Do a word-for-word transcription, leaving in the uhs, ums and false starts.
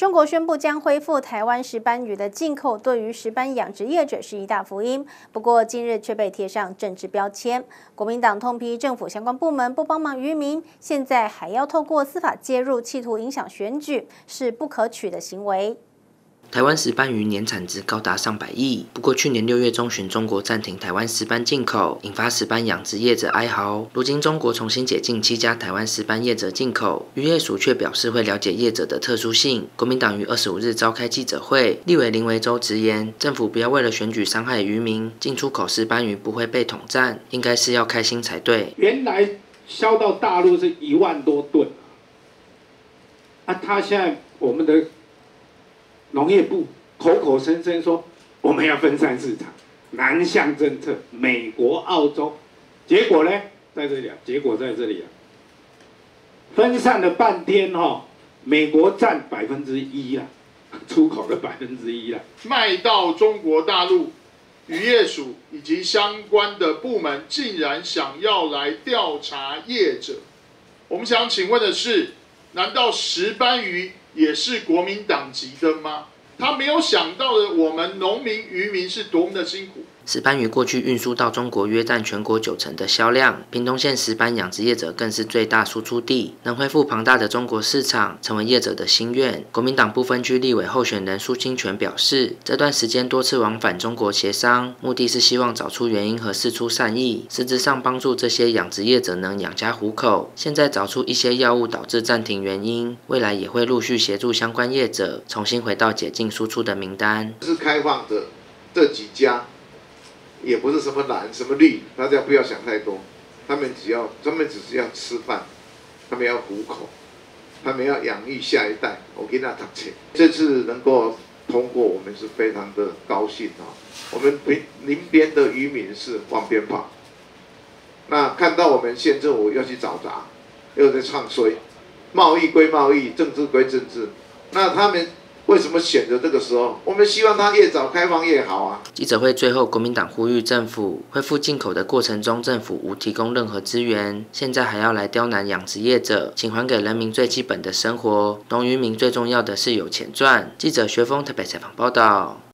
中国宣布将恢复台湾石斑鱼的进口，对于石斑养殖业者是一大福音。不过近日却被贴上政治标签，国民党痛批政府相关部门不帮忙渔民，现在还要透过司法介入，企图影响选举，是不可取的行为。 台湾石斑鱼年产值高达上百亿，不过去年六月中旬，中国暂停台湾石斑进口，引发石斑养殖业者哀嚎。如今中国重新解禁七家台湾石斑业者进口，渔业署却表示会了解业者的特殊性。国民党于二十五日召开记者会，立委林维洲直言，政府不要为了选举伤害渔民，进出口石斑鱼不会被统战，应该是要开心才对。 原来销到大陆是一万多吨，啊，他现在我们的 农业部口口声声说我们要分散市场，南向政策，美国、澳洲，结果呢，在这里啊，结果在这里啊，分散了半天哈、哦，美国占百分之一啦，出口的百分之一啦， 卖到中国大陆，渔业署以及相关的部门竟然想要来调查业者，我们想请问的是，难道石斑鱼 也是国民党籍的吗？他没有想到的，我们农民渔民是多么的辛苦。 石斑鱼过去运输到中国约占全国九成的销量，屏东县石斑养殖业者更是最大输出地，能恢复庞大的中国市场，成为业者的心愿。国民党不分区立委候选人苏清泉表示，这段时间多次往返中国协商，目的是希望找出原因和释出善意，实质上帮助这些养殖业者能养家糊口。现在找出一些药物导致暂停原因，未来也会陆续协助相关业者重新回到解禁输出的名单。 是开放的这几家。 也不是什么蓝什么绿，大家不要想太多。他们只要，他们只是要吃饭，他们要糊口，他们要养育下一代。我给他读书，这次能够通过，我们是非常的高兴啊！我们邻邻边的渔民是往边跑，那看到我们县政府要去找茬，又在唱衰，贸易归贸易，政治归政治，那他们 为什么选择这个时候？我们希望它越早开放越好啊！ 记者会最后，国民党呼吁政府恢复进口的过程中，政府无提供任何资源，现在还要来刁难养殖业者，请还给人民最基本的生活。农渔民最重要的是有钱赚。记者薛峰台北采访报道。